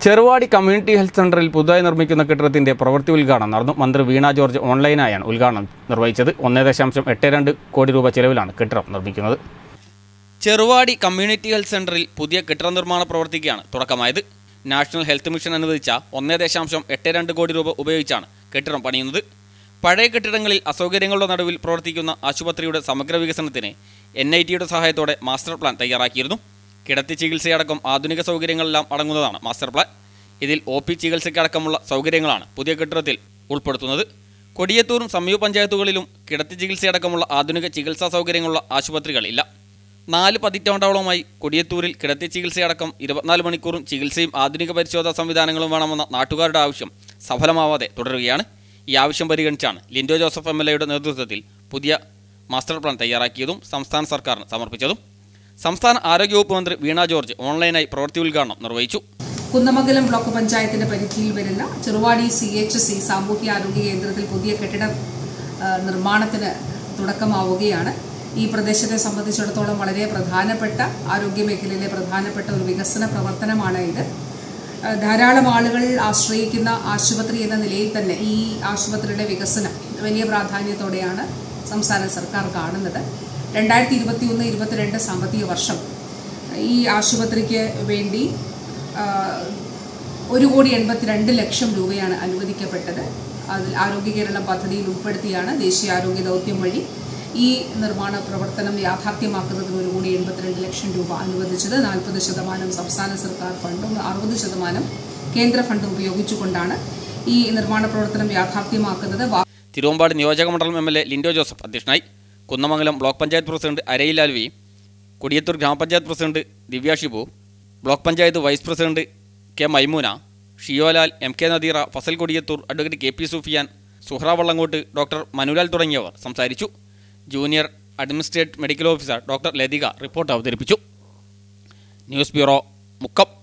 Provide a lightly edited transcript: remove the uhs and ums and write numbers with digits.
Cheruvadi community health സെന്ററിൽ പുതുതായി നിർമ്മിക്കുന്ന കെട്ടിടത്തിന്റെ പ്രവൃത്തി ഉദ്ഘാടനം നടന്നു. മന്ത്രി വീണ ജോർജ് ഓൺലൈനായാണ് ഉദ്ഘാടനം നിർവഹിച്ചത്. 1.82 കോടി രൂപ ചെലവിലാണ് കെട്ടിടം നിർമ്മിക്കുന്നത്. ചെറുവാടി കമ്മ്യൂണിറ്റി ഹെൽത്ത് സെന്ററിൽ പുതിയ കെട്ടിട നിർമ്മാണ പ്രവൃത്തിക്കാണ് തുടക്കമായത്. നാഷണൽ ഹെൽത്ത് മിഷൻ അനുവദിച്ച 1.82 കോടി രൂപ ഉപയോഗിച്ചാണ് കെട്ടിടം പണിയുന്നത്. പഴയ കെട്ടിടങ്ങളിൽ അസൗകര്യങ്ങളുടെ നടുവിൽ പ്രവർത്തിക്കുന്ന ആശുപത്രിയുടെ സമഗ്ര വികസനത്തിന് NIT സഹായത്തോടെ മാസ്റ്റർ പ്ലാൻ തയ്യാറാക്കിയിരുന്നു. കിടത്തി ചികിത്സയടക്കം ആധുനിക സൗകര്യങ്ങളെല്ലാം അടങ്ങുന്നതാണ് മാസ്റ്റർ പ്ലാൻ. ഇതിൽ OP ചികിത്സയ്ക്കടക്കമുള്ള സൗകര്യങ്ങളാണ് പുതിയ കെട്ടിടത്തിൽ ഉൾപ്പെടുത്തുന്നത്. കൊടിയത്തൂരും സമീപ പഞ്ചായത്തുകളിലും കിടത്തി ചികിത്സയടക്കമുള്ള ആധുനിക ചികിത്സാ സൗകര്യങ്ങളുള്ള ആശുപത്രികളില്ല. 4 പതിറ്റാണ്ടോളമായി കൊടിയത്തൂരിൽ കിടത്തി ചികിത്സയടക്കം 24 മണിക്കൂറും ചികിത്സയും ആധുനിക പരിശോധനാ സംവിധാനങ്ങളും വേണമെന്ന നാട്ടുകാരുടെ ആവശ്യം സഫലമാവാതെ തുടരുകയാണ്. ഈ ആവശ്യം പരിഗണിച്ചാണ് ലിൻഡോ ജോസഫ് MLAയുടെ നേതൃത്വത്തിൽ പുതിയ മാസ്റ്റർ പ്ലാൻ തയ്യാറാക്കിയതും സംസ്ഥാന സർക്കാരിന് സമർപ്പിച്ചതും. സംസ്ഥാന ആരോഗ്യവകുപ്പ് മന്ത്രി വീണ ജോർജ് ഓൺലൈനായി പ്രവൃത്തി ഉദ്ഘാടനം നിർവഹിച്ചു. കുന്നമംഗലം ബ്ലോക്ക് പഞ്ചായത്തിന്റെ പരിധിയിൽ വരുന്ന ചെറുവാടി CHC സാമൂഹ്യ ആരോഗ്യ കേന്ദ്രത്തിൽ പുതിയ കെട്ടിട നിർമ്മാണത്തിന് തുടക്കമാവുകയാണ്. ഈ പ്രദേശത്തെ സംബന്ധിച്ചിടത്തോളം വളരെ പ്രധാനപ്പെട്ട ആരോഗ്യ മേഖലയിലെ പ്രധാനപ്പെട്ട ഒരു വികസന പ്രവർത്തനമാണ് ഇത്. ധാരാളം ആളുകൾ ആശ്രയിക്കുന്ന ആശുപത്രി എന്ന നിലയിൽ തന്നെ ഈ ആശുപത്രിയുടെ വികസനം വലിയ പ്രാധാന്യത്തോടെയാണ് സംസ്ഥാന സർക്കാർ കാണുന്നത്. 2021-22 സാമ്പത്തിക വർഷം ഈ ആശുപത്രിക്ക് വേണ്ടി 1,82,00,000 രൂപയാണ് അനുവദിക്കപ്പെട്ടത്. അതിൽ ആരോഗ്യ കേരളം പദ്ധതിയിൽ ഉൾപ്പെടുത്തിയാണ് ദേശീയ ആരോഗ്യ ദൗത്യം വഴി ഈ നിർമ്മാണ പ്രവർത്തനം യാഥാർത്ഥ്യമാക്കുന്നതിന് 1,82,00,000 രൂപ അനുവദിച്ചത്. 40% സംസ്ഥാന സർക്കാർ ഫണ്ടും 60% കേന്ദ്ര ഫണ്ടും ഉപയോഗിച്ചുകൊണ്ടാണ് ഈ നിർമ്മാണ പ്രവർത്തനം യാഥാർത്ഥ്യമാക്കുന്നത്. തിരുവമ്പാടി നിയോജക മണ്ഡലം MLA ലിൻഡോ ജോസഫ് അധ്യക്ഷനായി. കുന്നമംഗലം ബ്ലോക്ക് പഞ്ചായത്ത് പ്രസിഡന്റ് അരയിൽ ആൽവി, കൊടിയത്തൂർ ഗ്രാമപഞ്ചായത്ത് president Divya Shibu, block panchayat vice president K Maimoona, Shiyolal, MK Nadeera, Fazal Kodiyathur, advocate KP Sufiyan, Suhra Vallankode, doctor Manulal തുടങ്ങിയവർ സംസാരിച്ചു. Junior administrative medical officer doctor Lathika report അവതരിപ്പിച്ചു. News bureau, Mukkam.